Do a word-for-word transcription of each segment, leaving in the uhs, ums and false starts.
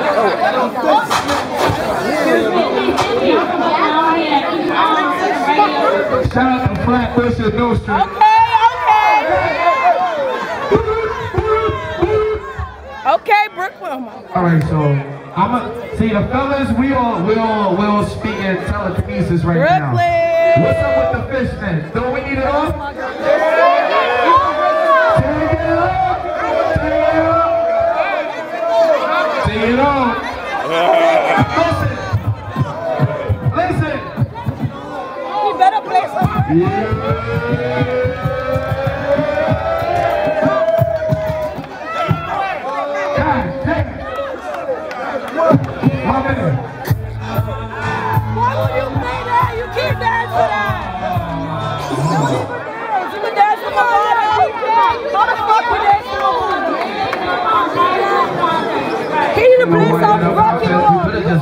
Shout out to Flatbush and New Street. Okay, okay. Okay, Brooklyn. All right, so I'm a, see the fellas. We all we all we all speak in telekinesis right Brooklyn. now. What's up with the fishman? Don't we need it all? Take it off. Listen. Listen. You better play something. Yeah. God damn. My man. Why would you play that? You keep dancing that. Don't even dance. You can dance with my body. How the fuck you dance with my body? He need to play something rocking on.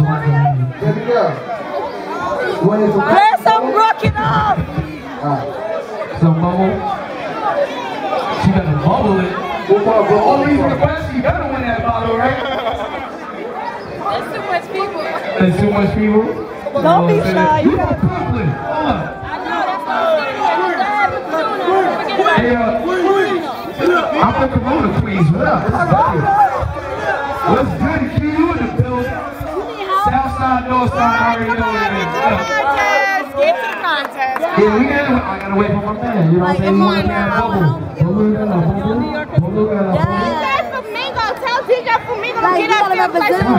Play some rocking up. So bubble. She better bubble it. All reason to question, you gotta win that bottle, right? There's too much people. There's too much people? Don't be shy. You from Brooklyn. Hold on. Hey, uh, I'm from Corona, Queens. What up? What's good? Q, you in the building. Southside, Northside, I already know what it is. Get to the contest. Yeah, we gotta, I gotta wait for my man. You know what I'm saying? You want that bubble. Bubble, bubble, bubble, bubble. D J Flamingo, tell D J Flamingo to get up there and play some.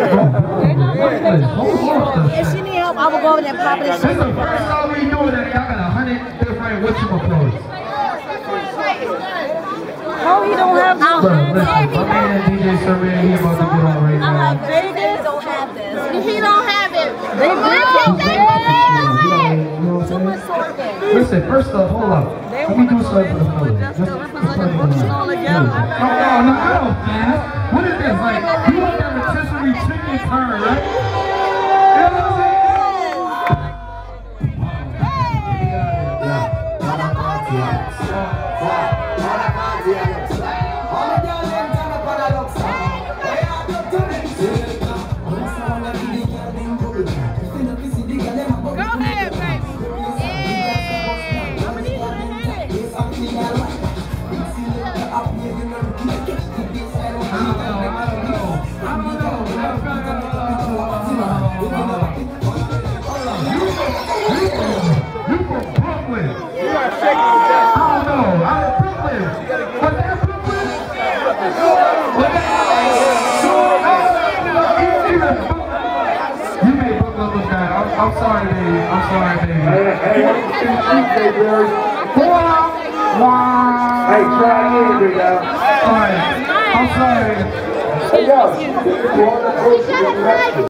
If she need help, I will go over there and pop it. This is the first time we doing that. Y'all got a hundred different whatchamacallit. Oh, he don't have no. Bro, listen, my man D J Serena, he about to get on right now. Vegas don't have this. He don't have it. They You know what I'm saying? Listen, first off, hold up. Let me do something for the fellas. Just, just play it along. No, no, no, I don't, man. What is this? Like, you want that rotisserie chicken turn, right? You know what I'm saying? I'm sorry, baby. I'm sorry, baby. Hey, hey, try again, big guy. All right. I'm sorry. Hey, yo.